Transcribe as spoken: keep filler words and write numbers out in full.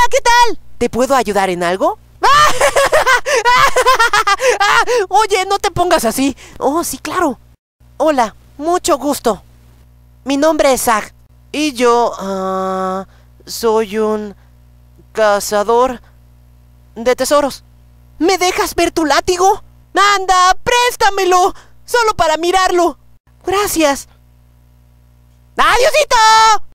¿qué tal? ¿Te puedo ayudar en algo? Oye, no te pongas así. Oh, sí, claro. Hola, mucho gusto. Mi nombre es Zach. Y yo, uh, soy un cazador de tesoros. ¿Me dejas ver tu látigo? ¡Anda, préstamelo! Solo para mirarlo. Gracias. ¡Adiósito!